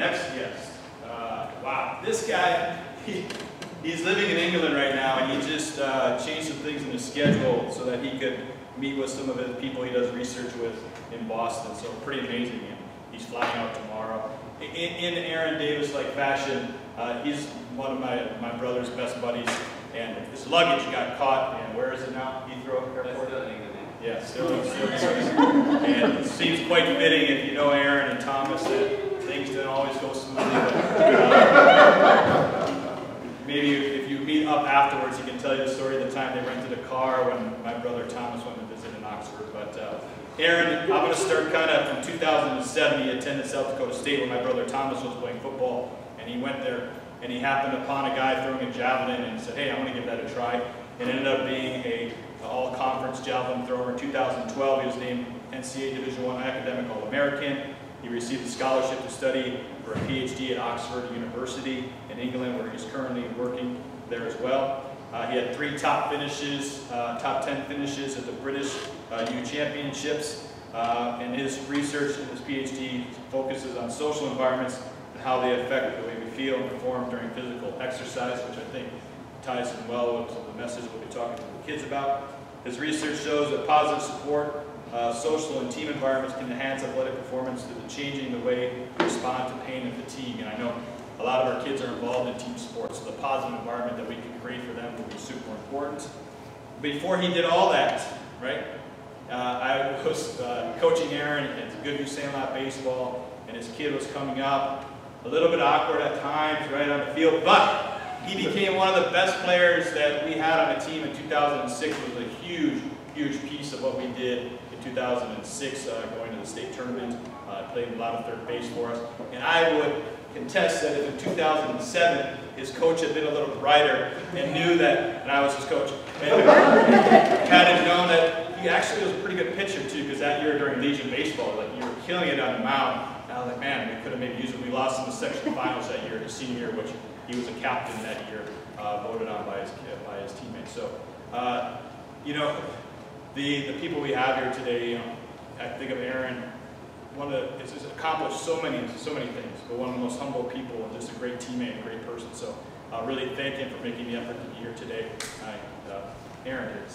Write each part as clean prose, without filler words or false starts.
next guest. Wow, this guy, he's living in England right now, and he just changed some things in his schedule so that he could meet with some of the people he does research with in Boston. So pretty amazing. And he's flying out tomorrow. In Arran Davis-like fashion, he's one of my brother's best buddies, and his luggage got caught. And where is it now? Heathrow Airport. Still in England. Yeah, still in England. And it seems quite fitting if you know Arran and Thomas that things didn't always go smoothly. But, maybe if you meet up afterwards, he can tell you the story of the time they rented a car when my brother Thomas went to visit in Oxford. But Arran, I'm going to start kind of from 2007. He attended South Dakota State where my brother Thomas was playing football, and he went there and he happened upon a guy throwing a javelin and said, hey, I want to give that a try. It ended up being a all-conference javelin thrower. In 2012, he was named NCAA Division I Academic All-American. He received a scholarship to study for a PhD at Oxford University in England, where he's currently working there as well. He had 3 top 10 finishes at the British U Championships. And his research and his PhD focuses on social environments and how they affect the way we feel and perform during physical exercise, which I think ties in well with the message we'll be talking to the kids about. His research shows that positive support, social and team environments can enhance athletic performance through changing the way we respond to pain and fatigue. And I know a lot of our kids are involved in team sports, so the positive environment that we can create for them will be super important. Before he did all that, right, I was coaching Arran at Goodview Sandlot Baseball, and his kid was coming up, a little bit awkward at times, right on the field, but he became one of the best players that we had on the team in 2006. It was a huge, huge piece of what we did in 2006, going to the state tournament. Played a lot of third base for us. And I would contest that if in 2007 his coach had been a little brighter and knew that, and I was his coach, and had known that he actually was a pretty good pitcher too, because that year during Legion Baseball, like, you were killing it on the mound. And I was like, man, we could have maybe used it. We lost in the section finals that year, his senior year, which he was a captain that year, voted on by his teammates. So, you know, the people we have here today, you know, I think of Arran, it's accomplished so many things, but one of the most humble people and just a great teammate, a great person. So, really thank him for making the effort to be here today. Arran is.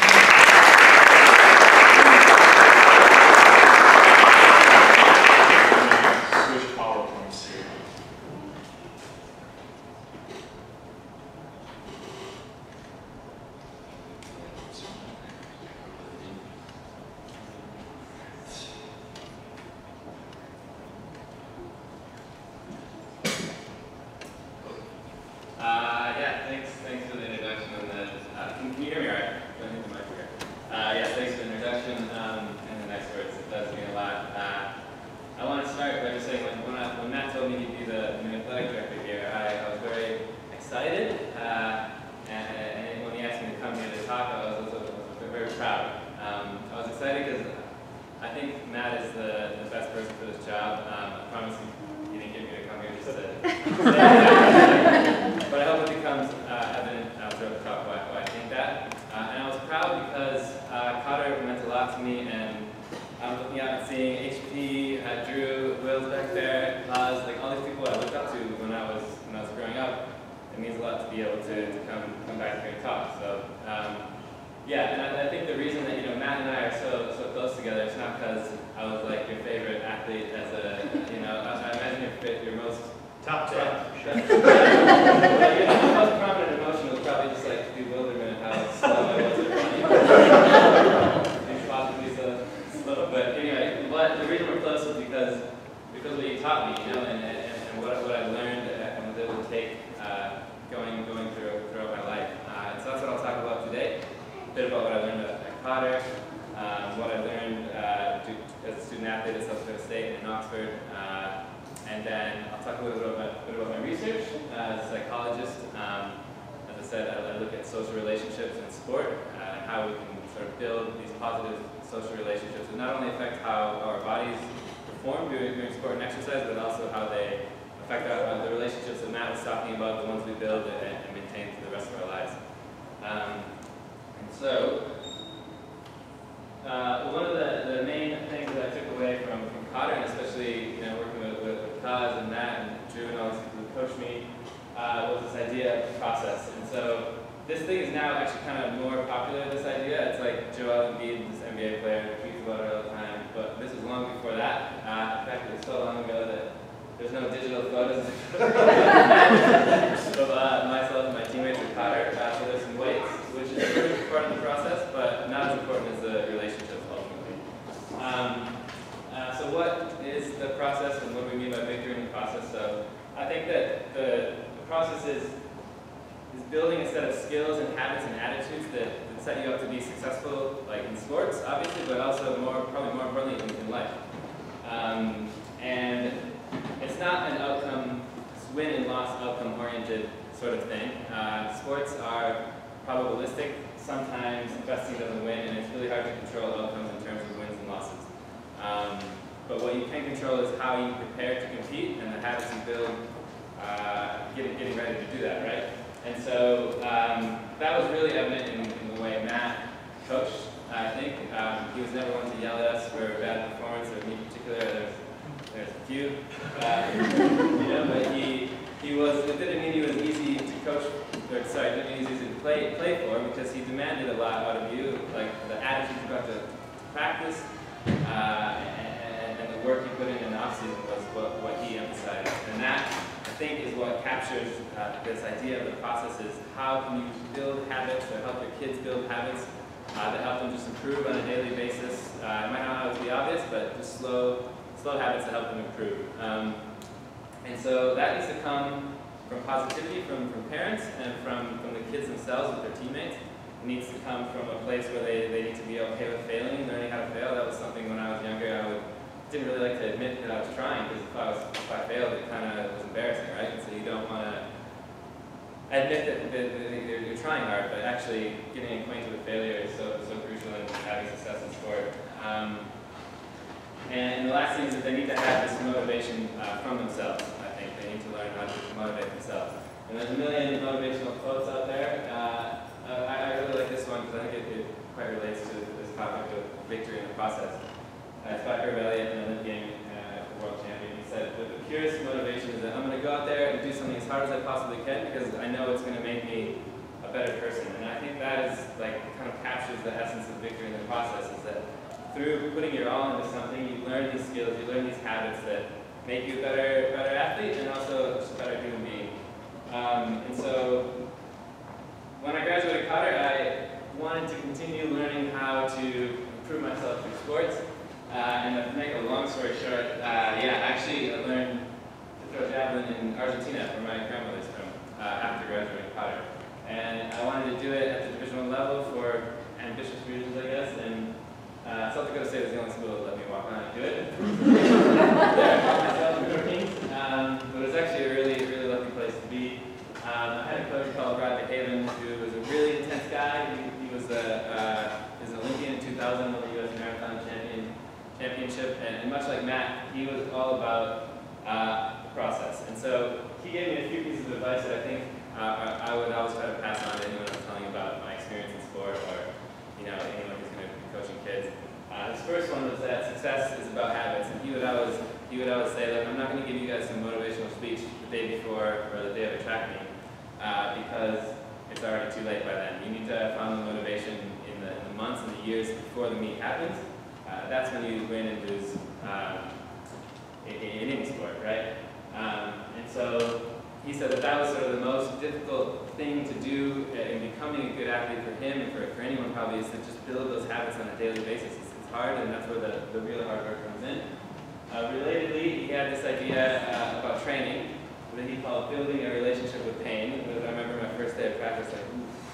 Thanks for the introduction. Can you hear me all right? Don't hit the mic here. Yeah, thanks for the introduction and the nice words. It does mean a lot. I want to start by just saying, when Matt told me he'd be the new athletic director here, I was very excited. And when he asked me to come here to talk, I was very proud. I was excited because I think Matt is the best person for this job. I promise he didn't get me to come here just to but I hope it becomes evident throughout the talk why I think that. And I was proud because Cotter meant a lot to me, and I'm looking out and seeing HP, Drew, Will's back there, Laz, like all these people I looked up to when I was growing up. It means a lot to be able to come back here and talk. So yeah, and I think the reason that Matt and I are so close together is not because I was like your favorite athlete as a I imagine your most Top 10. The most prominent emotion was probably just like bewilderment, how slow I was at running. Possibly so slow. But anyway, the reason we're close is because of what you taught me, and what I learned and was able to take going throughout my life. So that's what I'll talk about today. A bit about what I learned at Cotter, what I learned as a student athlete at South Dakota State and in Oxford. And then I'll talk a little bit about my research as a psychologist. As I said, I look at social relationships in sport and how we can sort of build these positive social relationships that not only affect how our bodies perform during sport and exercise, but also how they affect the relationships that Matt was talking about, the ones we build and maintain through the rest of our lives. And so, one of the main things that I took away from Cotter, and especially working with Taj and Matt and Drew and all these people who coached me, was this idea of process. And so this thing is now actually kind of more popular, this idea. It's like Joel Embiid, this NBA player, tweets about it all the time, but this was long before that. In fact, it was so long ago that there's no digital photos of myself and my teammates at Cotter. So there's some weights, which is really important in the process, but not as important as the relationships ultimately. So what is the process and what do we mean by victory in the process? So I think that the process is building a set of skills and habits and attitudes that set you up to be successful, like in sports, obviously, but also probably more importantly in life. And it's not an outcome, win and loss outcome oriented sort of thing. Sports are probabilistic. Sometimes the best team doesn't win, and it's really hard to control outcomes in terms of wins and losses. But what you can control is how you prepare to compete and the habits you build getting ready to do that, right? And so that was really evident in the way Matt coached, I think. He was never one to yell at us for a bad performance, or me in particular. There's a few. But he was, it didn't mean he was easy to coach, or sorry, it didn't mean he was easy to play for, because he demanded a lot out of you, like the attitude you got to practice, and the work you put in the off-season was what he emphasized. And that, I think, is what captures this idea of the process is how can you build habits or help your kids build habits that help them just improve on a daily basis. It might not always be obvious, but just slow habits that help them improve. And so that needs to come from positivity from parents and from the kids themselves with their teammates. It needs to come from a place where they need to be okay with failing and learning how to fail. That was something when I was younger didn't really like to admit that I was trying, because if I failed, it kind of was embarrassing, right? And so you don't want to admit that you're trying hard, but actually getting acquainted with failure is so crucial in having success in sport. And the last thing is that they need to have this motivation from themselves, I think. They need to learn how to motivate themselves. And there's a million motivational quotes out there. I really like this one because I think it quite relates to this topic of victory in the process. It's by Herb Elliott, an Olympian world champion. He said, the purest motivation is that I'm going to go out there and do something as hard as I possibly can because I know it's going to make me a better person. And I think that is like kind of captures the essence of victory in the process, is that through putting your all into something, you learn these skills, you learn these habits that make you a better athlete and also just a better human being. And so when I graduated Cotter, I wanted to continue learning how to improve myself through sports. And to make a long story short, actually I learned to throw javelin in Argentina, where my grandmother's from, after graduating Cotter. And I wanted to do it at the Division I level for ambitious reasons, I guess. And South Dakota State was the only school that let me walk on and do it. There, I found myself in Brookings, but it was actually a really, really lucky place to be. I had a coach called Brad McHaven, who was a really intense guy. He was an Olympian in 2000, won the U.S. Marathon Championship, and much like Matt, he was all about the process. And so he gave me a few pieces of advice that I think I would always try to pass on to anyone who's telling about my experience in sport, or anyone who's going to be coaching kids. His first one was that success is about habits, and he would always say, look, I'm not going to give you guys some motivational speech the day before or the day of a track meet, because it's already too late by then. You need to find the motivation in the months and the years before the meet happens. That's when you win and lose in any sport, right? And so he said that was sort of the most difficult thing to do in becoming a good athlete for him and for anyone probably, is to just build those habits on a daily basis. It's hard, and that's where the real hard work comes in. Relatedly, he had this idea about training that he called building a relationship with pain. I remember my first day of practice, like,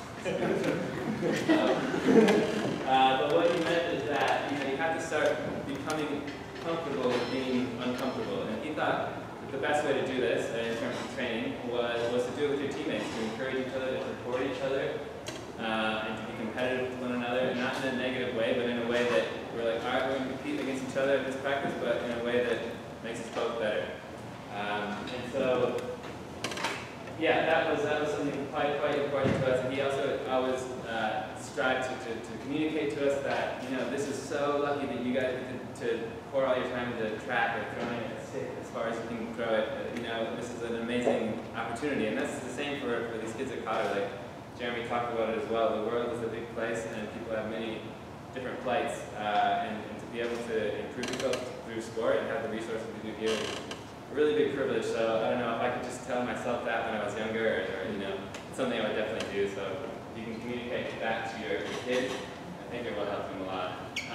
but what he meant is that you have to start becoming comfortable with being uncomfortable. And he thought that the best way to do this in terms of training was to do it with your teammates, to encourage each other, to support each other, and to be competitive with one another, not in a negative way, but in a way that we're like, all right, we're going to compete against each other in this practice, but in a way that makes us both better. And so, yeah, that was something quite important to us. And he also always strived to communicate to us that this is so lucky that you guys get to pour all your time into track or throwing a stick. far as you can grow it. This is an amazing opportunity, and that's the same for these kids at Cotter. Like Jeremy talked about it as well. The world is a big place, and people have many different plights, and to be able to improve yourself through sport and have the resources we do here is a really big privilege. So I don't know if I could just tell myself that when I was younger, or it's something I would definitely do. So if you can communicate that to your kids, I think it will help them a lot.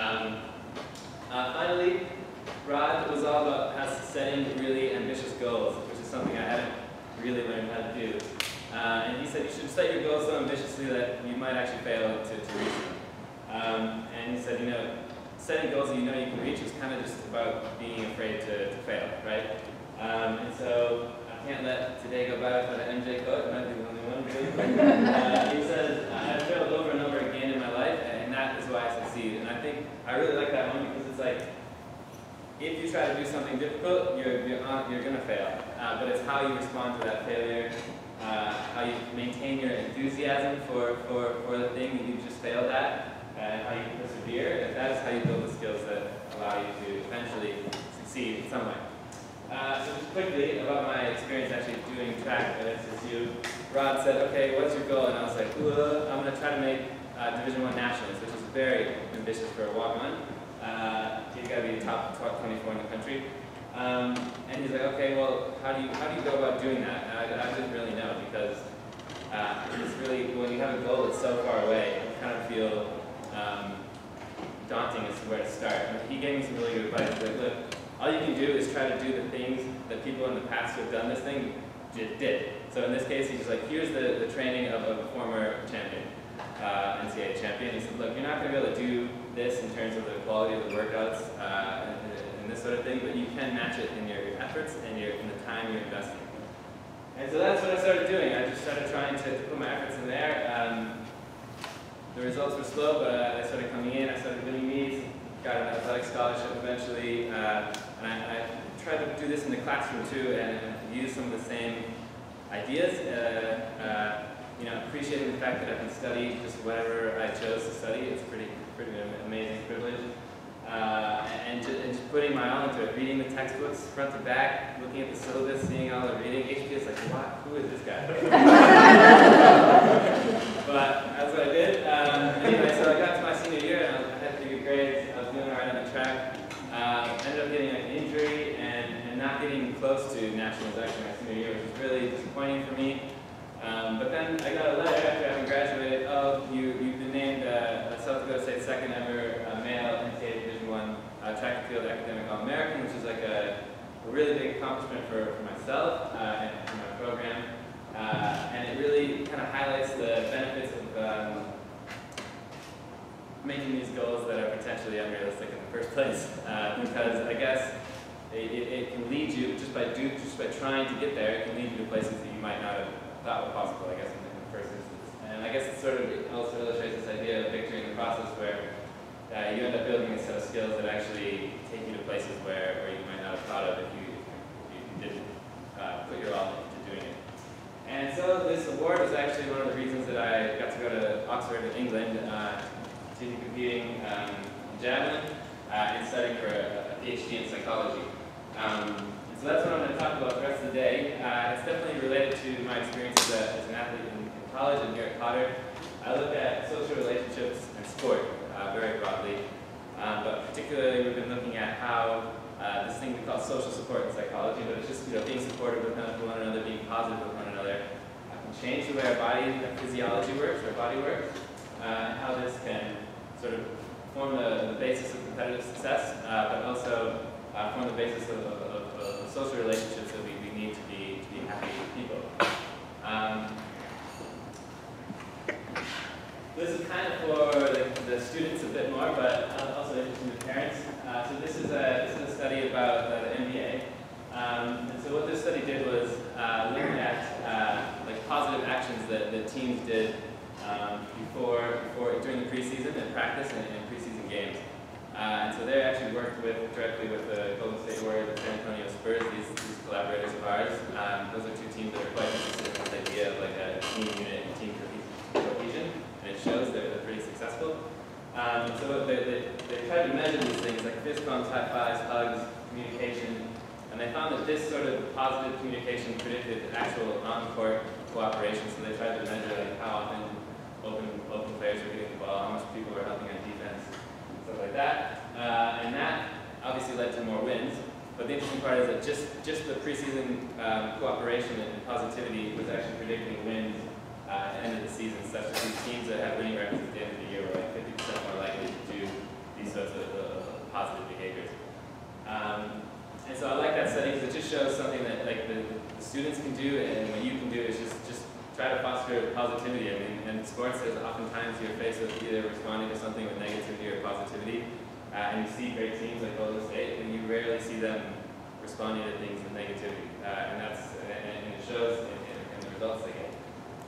Finally, Rod was all about setting really ambitious goals, which is something I haven't really learned how to do. And he said you should set your goals so ambitiously that you might actually fail to reach them. And he said, setting goals that you know you can reach is kind of just about being afraid to fail, right? And so I can't let today go by without an MJ quote. I might be the only one, really. He says, I've failed over and over again in my life, and that is why I succeed. And I think I really like that one because it's like, if you try to do something difficult, you're going to fail. But it's how you respond to that failure, how you maintain your enthusiasm for the thing that you just failed at, and how you persevere. And that is how you build the skills that allow you to eventually succeed in some way. So just quickly about my experience actually doing track at SSU. Rod said, okay, what's your goal? And I was like, I'm going to try to make Division I Nationals, which is very ambitious for a walk-on. You've got to be top 24 in the country. And he's like, okay, well, how do you go about doing that? And I didn't really know because it's really, when you have a goal that's so far away, it kind of feel daunting as to where to start. And he gave me some really good advice. He's like, look, all you can do is try to do the things that people in the past who have done this thing did. So in this case, he's like, here's the training of a former champion, NCAA champion. He said, look, you're not going to be able to do this in terms of the quality of the workouts and this sort of thing, but you can match it in your efforts and in the time you're investing. And so that's what I started doing. I just started trying to put my efforts in there. The results were slow, but I started coming in, I started winning meets, got an athletic scholarship eventually, and I tried to do this in the classroom too, and use some of the same ideas. Appreciating the fact that I can study just whatever I chose to study. It's pretty amazing privilege. And just putting my all into it, reading the textbooks front to back, looking at the syllabus, seeing all the reading. HP is like, what? Who is this guy? But that's what I did. Anyway, so I got to my senior year and I had pretty good grades. I was doing all right on the track. Ended up getting an injury and not getting close to nationals actually my senior year, which was really disappointing for me. But then I got a letter after having graduated. Oh, you've been named South Dakota State's second ever male NCAA Division I track and field academic All-American, which is like a really big accomplishment for myself and for my program. And it really kind of highlights the benefits of making these goals that are potentially unrealistic in the first place. Because I guess it can lead you, just by trying to get there, it can lead you to places that you might not have thought were possible, I guess, in the first instance. And I guess it sort of also illustrates this idea of victory in the process where you end up building a set of skills that actually take you to places where you might not have thought of if you didn't put your all into doing it. And so this award was actually one of the reasons that I got to go to Oxford in England to be competing in javelin and studying for a PhD in psychology. So that's what I'm going to talk about the rest of the day. It's definitely related to my experience as an athlete in college and here at Cotter. I look at social relationships and sport very broadly, but particularly we've been looking at how this thing we call social support in psychology, but it's just being supportive with one another, being positive with one another, can change the way our body, our physiology works, our body works, and how this can sort of form the basis of competitive success, but also form the basis of social relationships that we need to be happy people. This is kind of for the students a bit more, but also interesting to parents. So this is a study about the NBA. And so what this study did was look at positive actions that teams did during the preseason and practice and preseason games. And so they actually worked directly with the Golden State Warriors and San Antonio Spurs, these collaborators of ours. Those are two teams that are quite interested in this idea of a team unit and team cohesion, and it shows they're pretty successful. So they tried to measure these things like fist bumps, high fives, hugs, communication, And they found that this sort of positive communication predicted actual on-court cooperation. So they tried to measure like how often open players were getting the ball, how much people were helping on defense, stuff like that. And that obviously led to more wins. But the interesting part is that just the preseason cooperation and positivity was actually predicting wins at the end of the season, such that these teams that have winning records at the end of the year were like 50% more likely to do these sorts of positive behaviors. And so I like that study because it just shows something that like the students can do, and what you can do is just try to foster positivity. I mean, in sports, there's oftentimes you're faced with either responding to something with negativity or positivity. And you see great teams like Golden State, and you rarely see them responding to things with negativity. And it shows in the results they get.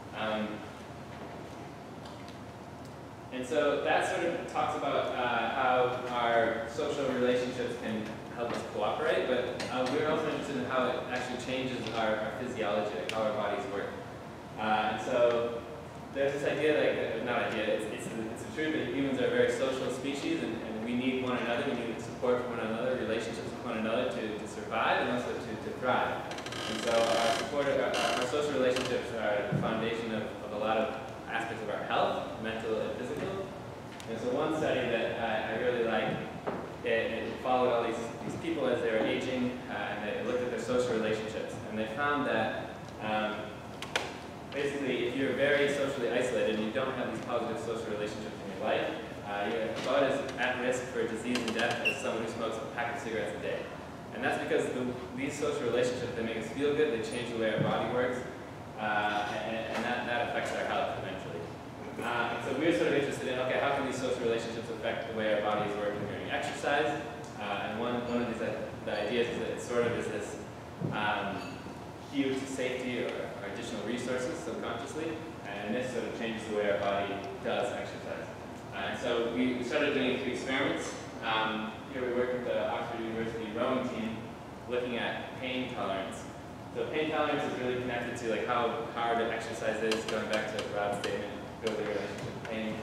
And so that sort of talks about how our social relationships can help us cooperate, but we're also interested in how it actually changes our physiology, like how our bodies work. And so there's this idea, like, not idea, it's the truth that humans are a very social species, and we need one another, we need support from one another, relationships with one another to survive and also to thrive. And so our social relationships are the foundation of a lot of aspects of our health, mental and physical. And so one study that I really like, it followed all these people as they were aging, and they looked at their social relationships. And they found that basically, if you're very socially isolated and you don't have these positive social relationships in your life, you're about as at risk for disease and death as someone who smokes a pack of cigarettes a day. And that's because these social relationships, they make us feel good, they change the way our body works, and that affects our health eventually. And so we're sort of interested in, okay, how can these social relationships affect the way our bodies work during exercise? And one of these the ideas is that it sort of is this cue to safety or additional resources subconsciously, and this sort of changes the way our body does exercise. And so we started doing a few experiments. Here we work with the Oxford University rowing team looking at pain tolerance. So pain tolerance is really connected to like how hard an exercise is, going back to a broad statement, build a relationship with pain.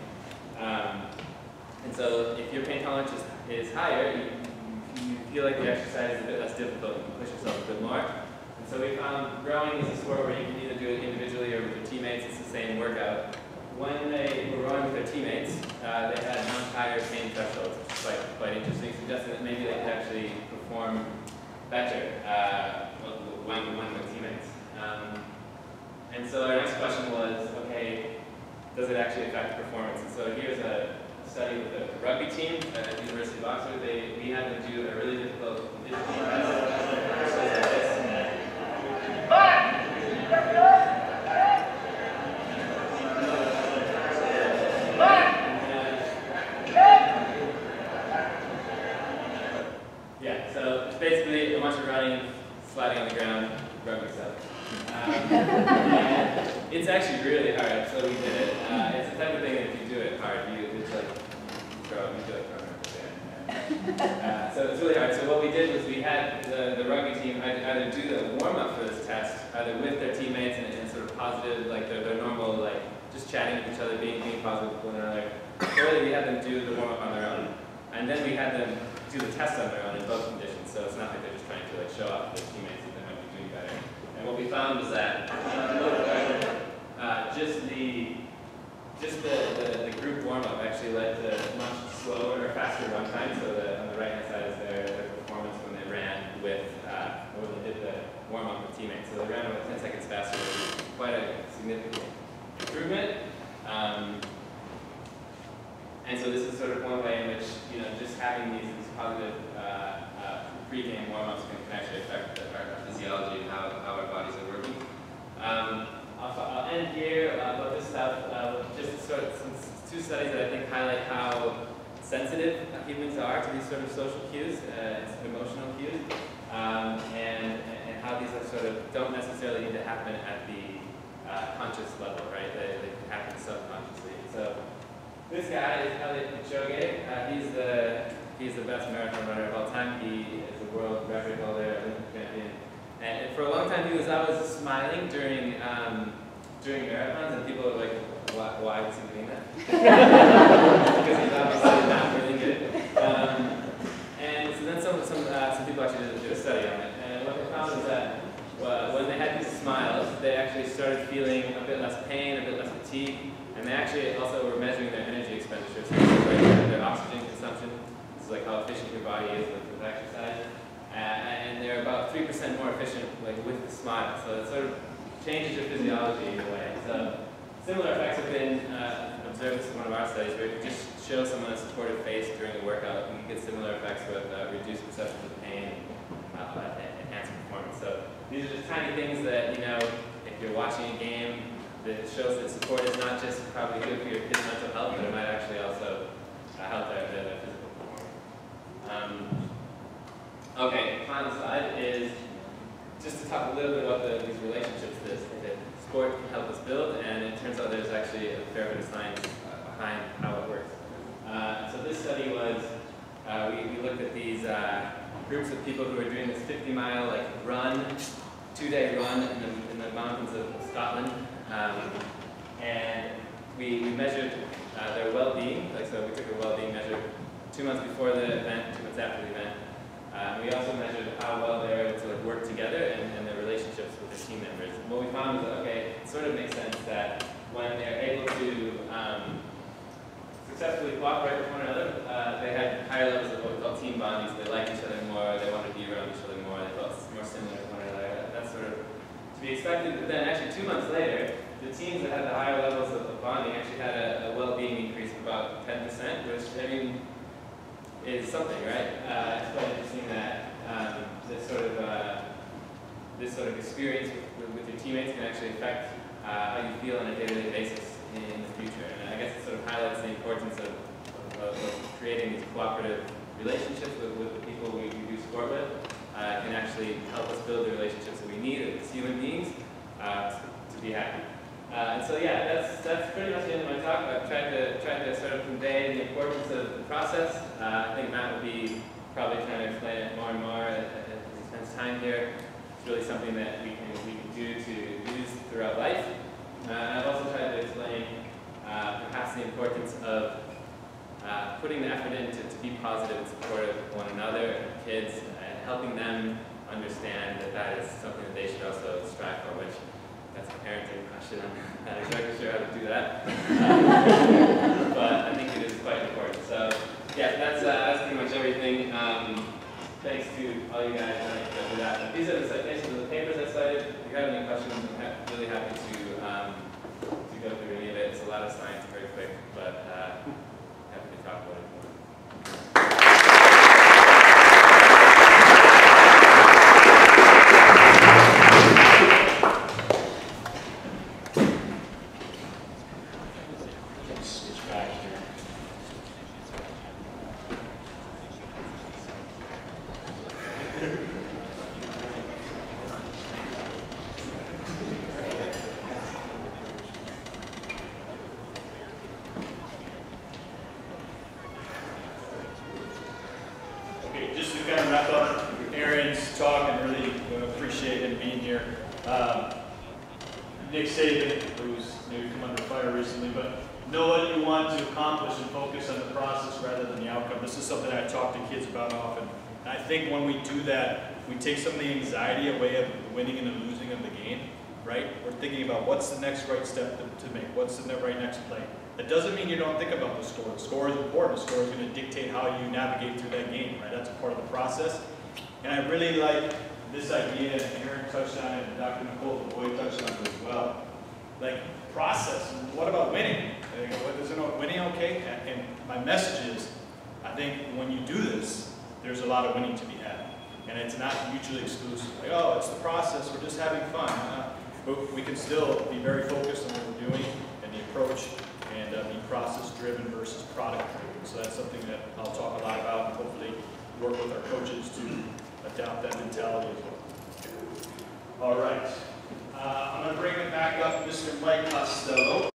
And so if your pain tolerance is higher, you feel like the exercise is a bit less difficult, you can push yourself a bit more. And so we found rowing is a sport where you can either do it individually or with your teammates, it's the same workout. When they were rowing with their teammates, they had much higher pain thresholds, which is quite interesting, suggesting that maybe they could actually perform better when with teammates. And so our next question was, okay, does it actually affect performance? And so here's a study with the rugby team at the University of Oxford. We had them do a really difficult conditioning test. Yeah, so it's basically a bunch of running, sliding on the ground, rugby stuff. It's actually really hard, so we did it. It's the type of thing that if you do it hard, it's like you do it so it's really hard. So what we did was we had the rugby team either do the warm-up for this test, either with their teammates and sort of positive, like their normal, like just chatting with each other, being positive with one another, or we had them do the warm-up on their own. And then we had them do the test on their own in both conditions, so it's not like they're just trying to like show off to their teammates that they might be doing better. And what we found was that just the group warm-up actually led to much slower or faster run time. So on the right-hand side is their performance when they ran with, or when they did the warm-up with teammates. So they ran about 10 seconds faster, which is quite a significant improvement. And so this is sort of one way in which, just having these positive pre-game warm-ups can actually affect our physiology and how our bodies are working. I'll end here about this stuff. Just sort of some two studies that I think highlight how sensitive humans are to these sort of social cues, emotional cues, and how these are sort of don't necessarily need to happen at the conscious level, right? They can happen subconsciously. So this guy is Eliud Kipchoge. He's the best marathon runner of all time. He is a world record holder, Olympic champion. And for a long time, he was always smiling during marathons, and people were like, why is he doing that? Because he's obviously not really good. And so then some people actually did a study on it. efficient like with the smile. So it sort of changes your physiology in a way. So similar effects have been observed in one of our studies where if you just show someone a supportive face during a workout, you can get similar effects with reduced perceptions of pain and enhanced performance. So these are just tiny things that, you know, if you're watching a game, that shows that support is not just probably good for your kids' mental health, but it might actually also help their physical performance. Okay, final slide is just to talk a little bit about these relationships that sport can help us build, and it turns out there's actually a fair bit of science behind how it works. So this study was, we looked at these groups of people who were doing this 50-mile like run, 2-day run in the mountains of Scotland, and we measured their well-being. Like, so we took a well-being measure 2 months before the event, 2 months after the event. We also measured how well they were able to like, work together and their relationships with their team members. And what we found was that, okay, it sort of makes sense that when they're able to successfully cooperate with one another, they had higher levels of what we call team bonding, so they liked each other more, they wanted to be around each other more, they felt more similar to one another. That's sort of to be expected, but then actually 2 months later, the teams that had the higher levels of bonding actually had a well-being increase of about 10%, which, I mean, is something, right? It's quite interesting that this sort of experience with your teammates can actually affect how you feel on a day-to-day basis in the future. And I guess it sort of highlights the importance of creating these cooperative relationships with the people we do sport with. Can actually help us build the relationships that we need as human beings to be happy. And so yeah, that's pretty much the end of my talk. I've tried to sort of convey the importance of the process. I think Matt will be probably trying to explain it more and more as he spends time here. It's really something that we can do to use throughout life. I've also tried to explain perhaps the importance of putting the effort in to be positive and supportive of one another and kids, and helping them understand that is something that they should also strive for, which that's a parenting question. I'm not exactly sure how to do that. But I think it is quite important. So yeah, that's pretty much everything. Thanks to all you guys for that. These are the citations of the papers I cited. If you have any questions, I'm really happy to go through any of it. It's a lot of science very quick, but happy to talk about it more. Just to kind of wrap up Aaron's talk, and really appreciate him being here. Nick Saban, who's maybe come under fire recently, but know what you want to accomplish and focus on the process rather than the outcome. This is something I talk to kids about often. And I think when we do that, we take some of the anxiety away of the winning and the losing of the game, right? We're thinking about what's the next right step to make, what's the right next play. That doesn't mean you don't think about the score. The score is important. The score is going to dictate how you navigate through that game, right? That's a part of the process. And I really like this idea, and Aaron touched on it, and Dr. Nicole Boyd touched on it as well. Like, process. What about winning? Isn't winning okay? And my message is, I think when you do this, there's a lot of winning to be had. And it's not mutually exclusive. Like, oh, it's the process. We're just having fun. But we can still be very focused on what we're doing and the approach, and be process-driven versus product-driven. So that's something that I'll talk a lot about, and hopefully work with our coaches to adopt that mentality as well. All right. I'm going to bring it back up, Mr. Mike Costello.